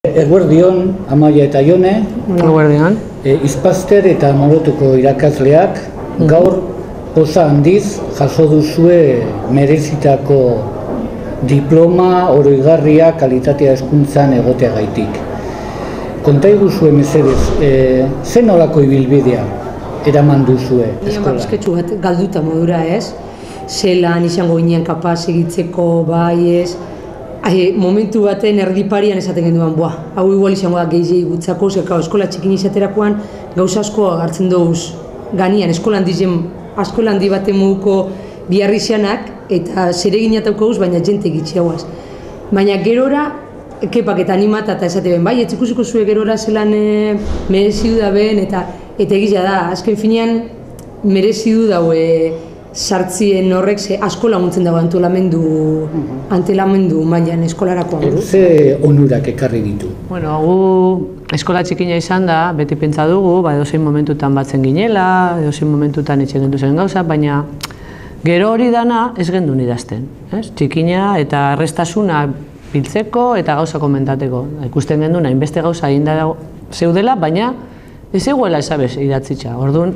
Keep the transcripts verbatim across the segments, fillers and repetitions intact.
Eguerdion, Amaia eta Jone, Eguerdion. E, Izpaster eta Morotuko irakasleak gaur poza handiz jaso duzue merezitako diploma oroigarria kalitatea hezkuntzan egoteagaitik. Konta iguzue mesedez, e, zen nolako ibilbidea eraman duzue eskola? Esketxu bat galduta modura ez, zelan izango ginen kapaz egitzeko bai ez, Ai, momentu baten erdiparian esaten genduan, buah, hau igual izango da gehiagik gutzako, zerkau eskola txikin izaterakoan gauza asko hartzen dauz ganian, eskola handi zen, eskola handi baten moduko biharri zeanak, eta zeregin ataukauz, baina jente gitxiagoaz. Baina gerora, kepak eta animata eta esate ben, bai, etxikusiko zue gerora zelan e, merezidu da ben, eta eta egizia da, azken finean merezidu daue sartzien horrek ze asko laguntzen dago antolamendu, antolamendu mailan eskolarakoan. Ze onurak ekarri ditu? Bueno, gu eskola txikina izan da, beti pentsa dugu, ba, edozein momentutan batzen ginela, edozein momentutan itxe gendu zen gauza, baina gero hori dana ez gendun idazten. Ez? Txikina eta errestasuna biltzeko eta gauza komentateko. Ikusten gendun, hainbeste gauza egin da zeudela, baina ez eguela esabez idatzitza. Orduan,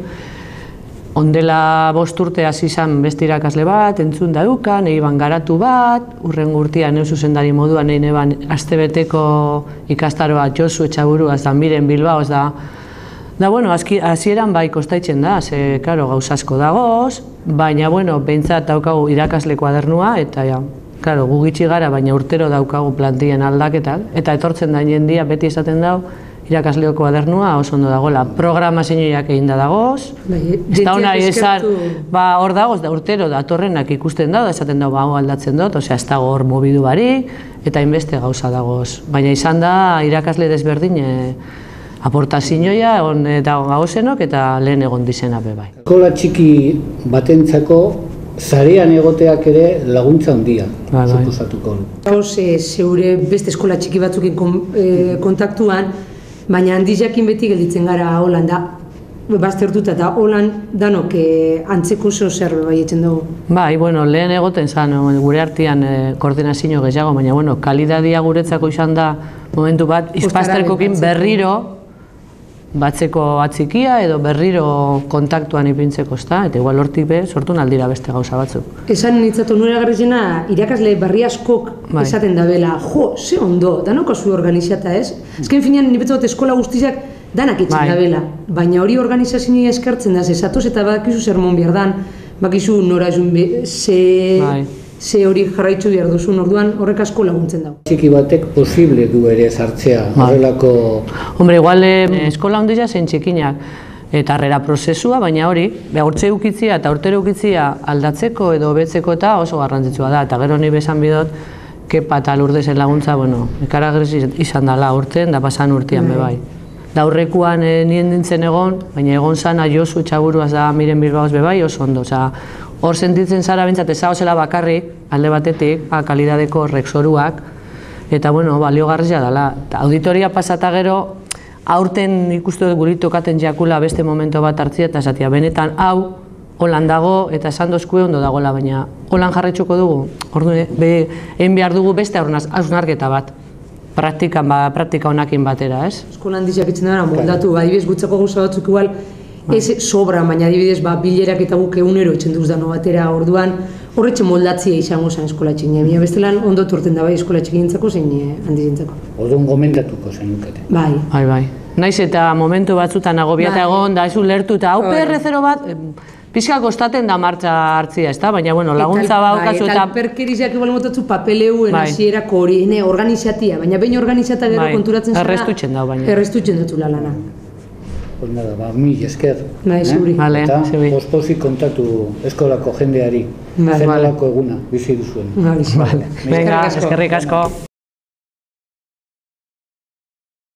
ondela bost urte hasi izan beste irakasle bat, entzun daukan, nahi ban garatu bat, urrengo urtean neu zuzendari moduan nahi neban astebeteko ikastaroa Josu Etxaburuaz da Miren Bilbao, ez da, da, bueno, hasieran bai kostaitzen da, ze, karo, gauz asko dagoz, baina, bueno, behintzat daukagu irakasle kuadernua, eta, ja, karo, gu gitxi gara, baina urtero daukagu plantien aldaketak, eta etortzen da jendia beti esaten dau, irakasleo kuadernua oso ondo dagoela, programa zeinoiak egin da dagoz, ez da hona esan, ba, hor dagoz, da urtero datorrenak ikusten da, da esaten dago, ba, aldatzen dut, osea, ez dago hor mobidu barik, eta inbeste gauza dagoz. Baina izan da, irakasle desberdin, e, aportazioa on eta gauzenok eta lehen egon dizena be bai. Eskola txiki batentzako zarean egoteak ere laguntza handia, suposatuko. Gauz, zeure beste eskola txiki batzukin kontaktuan, baina handi jakin beti gelditzen gara holan da, baztertuta eta holan danok antzeko zo zer bai etzen dugu. Bai, bueno, lehen egoten zan, gure artean koordinazio gehiago, baina, bueno, kalidadia guretzako izan da momentu bat, Izpasterkokin berriro batzeko atzikia edo berriro kontaktuan ipintzeko, ezta? Eta igual hortik be, sortu naldira beste gauza batzuk. Esan nintzatu nure garrizena, irakasle berri askok esaten dabela, jo, ze ondo, danok azu organizata ez? Ezken finean, nipetzot eskola guztiak danak etxen dabela, baina hori organizazioa eskertzen da, zatoz eta bakizu zermon behar dan, bakizu nora esun ze hori jarraitzu behar duzun, orduan horrek asko laguntzen dago. Txiki batek posible du ere sartzea, horrelako... Hombre, igual eskola ondila zein txikinak eta harrera prozesua, baina hori, hortze ukitzia eta urtero ukitzia aldatzeko edo hobetzeko eta oso garrantzitsua da, eta gero ni besan bidot, Kepa eta Lurdezen laguntza, bueno, ekaragrez izan dela urten, da pasan urtean be bai. Da aurrekuan nien dintzen egon, baina egon zana Josu Etxaburuaz da Miren Bilbaoz be bai oso ondo, osea, hor sentitzen zara bintzat ezagozela bakarrik, alde batetik, kalidadeko horrek zoruak, eta, bueno, baliogarria dela. Auditoria pasata gero, aurten ikustu dut guri tokaten jakula beste momento bat hartzia, eta esatia, benetan hau, holan dago, eta esan dozkue ondo dagoela, baina holan jarraitzuko dugu, orduan, egin behar dugu beste hausnarketa bat, praktikan, ba, praktika honakin batera, ez? Eskola handizak itzen dara, moldatu, adibidez gutzako gauza batzuk igual, ez sobra, baina adibidez bilerak eta guk egunero etxen duz dano batera, orduan horretxe moldatzia izango zen eskola txikina. Baina bestelan ondo turten da bai eskola txikinentzako zein handizentzako. Orduan gomendatuko zenukete. Bai. Bai, bai. Naiz eta momentu batzutan agobiata egon, da ez ulertu eta hau P R zero bat, pixka kostaten da martxa hartzia, ez da? Baina, bueno, laguntza baukazu eta... Eta alperkeriziak igual motatzu papeleuen hasierako hori, organizatia, baina behin organizata gero konturatzen zara... Errestutzen dau, baina. Errestutzen dut lana. Pues nada, ba, mil esker. Bai, zuri. Eta pospozik kontatu eskolako jendeari, zenolako eguna bizi duzuen. Venga, eskerrik asko.